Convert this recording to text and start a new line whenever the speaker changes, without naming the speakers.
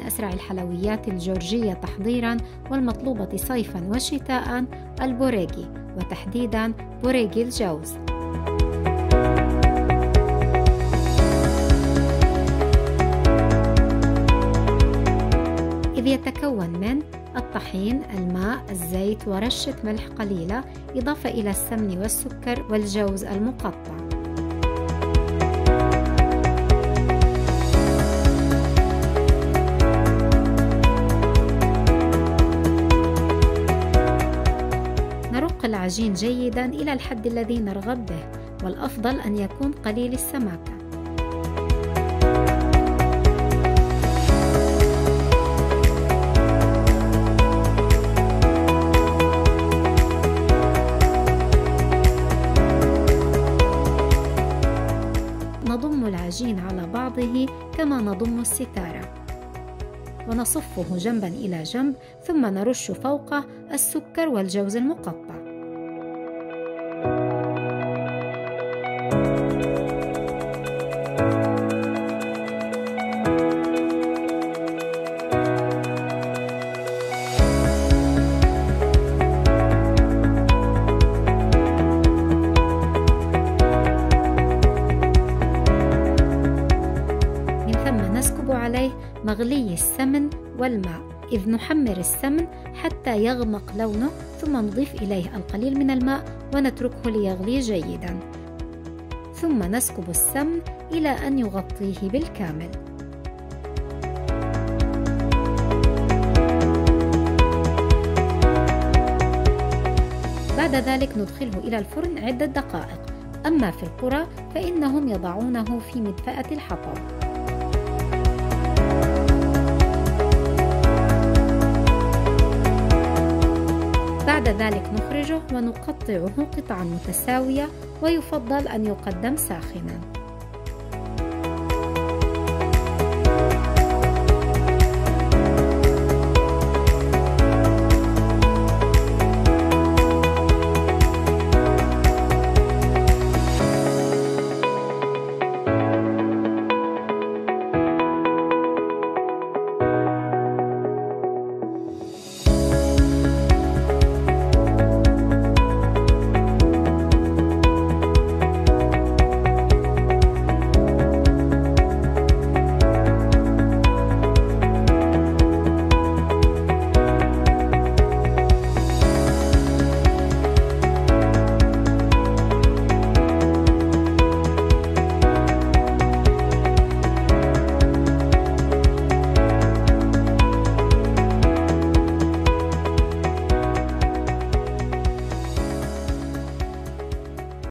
أسرع الحلويات الجورجية تحضيراً والمطلوبة صيفاً وشتاءً البوريجي، وتحديداً بوريجي الجوز. إذ يتكون من الطحين، الماء، الزيت، ورشة ملح قليلة، إضافة إلى السمن والسكر والجوز المقطع. نرق العجين جيداً إلى الحد الذي نرغب به، والأفضل أن يكون قليل السماكة. نضم العجين على بعضه كما نضم الستارة، ونصفه جنباً إلى جنب، ثم نرش فوقه السكر والجوز المقطع. نسكب عليه مغلي السمن والماء، إذ نحمر السمن حتى يغمق لونه، ثم نضيف إليه القليل من الماء ونتركه ليغلي جيداً، ثم نسكب السمن إلى أن يغطيه بالكامل. بعد ذلك ندخله إلى الفرن عدة دقائق. أما في القرى فإنهم يضعونه في مدفأة الحطب. بعد ذلك نخرجه ونقطعه قطعا متساوية، ويفضل أن يقدم ساخنا.